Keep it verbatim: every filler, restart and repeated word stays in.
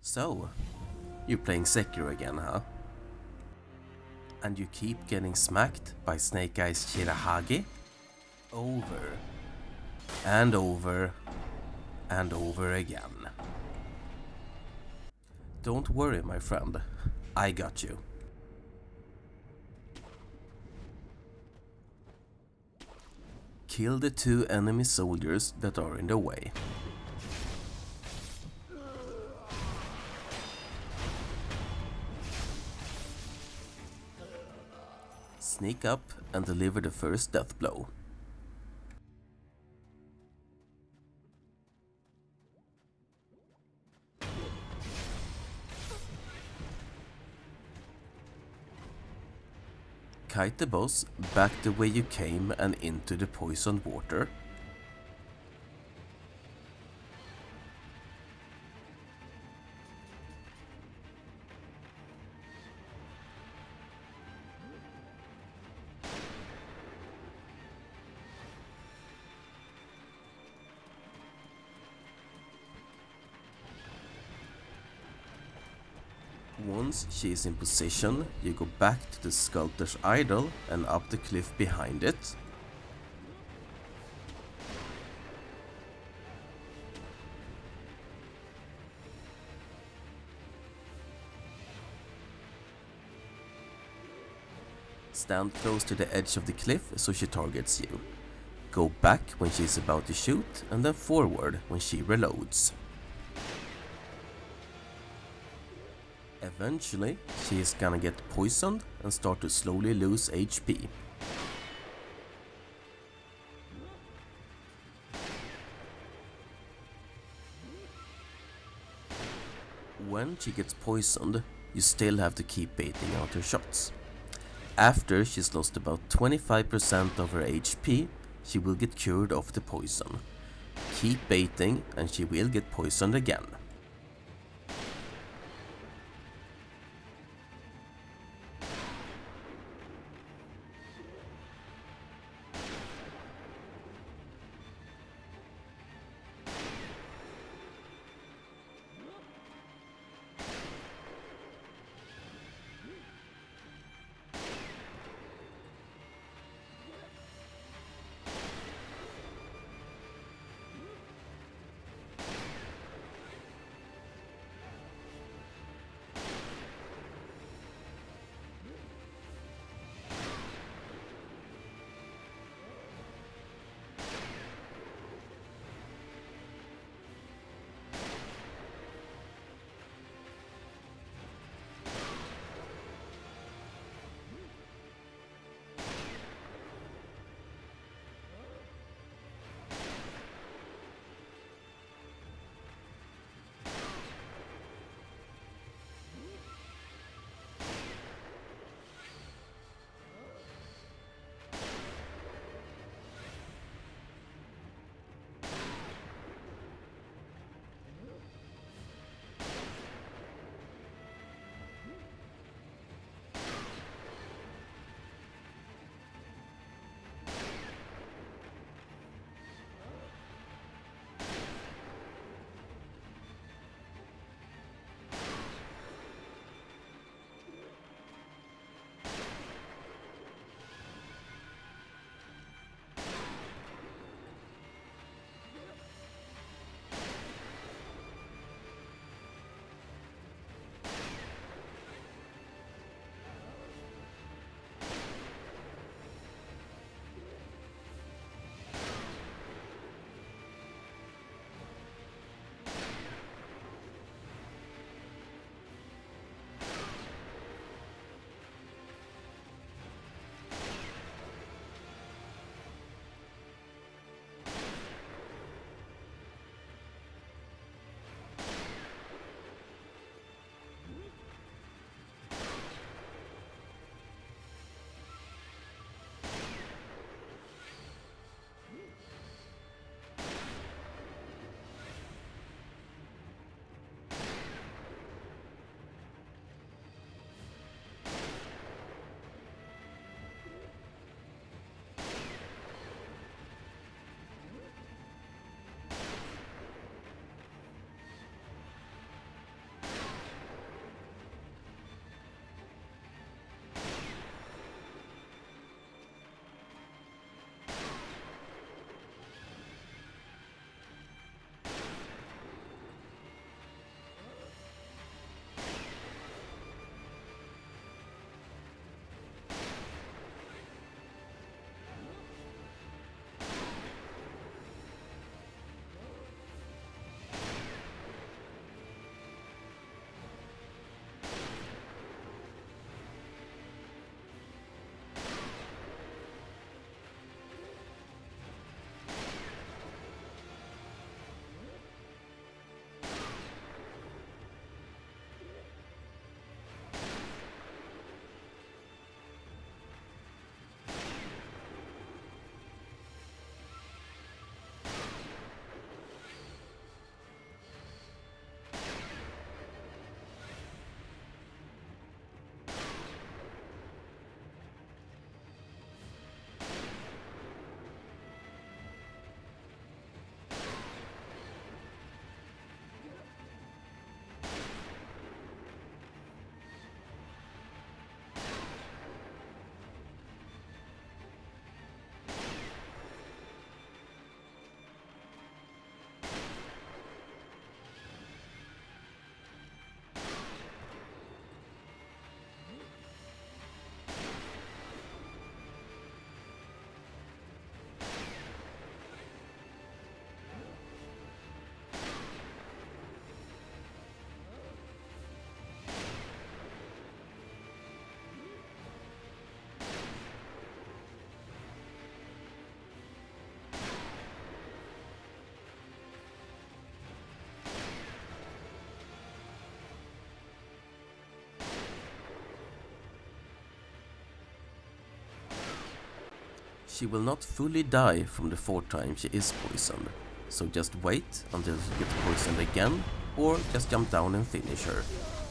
So, you're playing Sekiro again, huh? And you keep getting smacked by Snake Eyes Shirahage over and over and over again. Don't worry, my friend, I got you. Kill the two enemy soldiers that are in the way. Sneak up and deliver the first death blow. Kite the boss back the way you came and into the poisoned water. Once she is in position, you go back to the sculptor's idol and up the cliff behind it. Stand close to the edge of the cliff so she targets you. Go back when she is about to shoot and then forward when she reloads. Eventually, she is gonna get poisoned and start to slowly lose H P. When she gets poisoned, you still have to keep baiting out her shots. After she's lost about twenty-five percent of her H P, she will get cured of the poison. Keep baiting and she will get poisoned again. she will not fully die from the fourth time she is poisoned, so just wait until she gets poisoned again, or just jump down and finish her.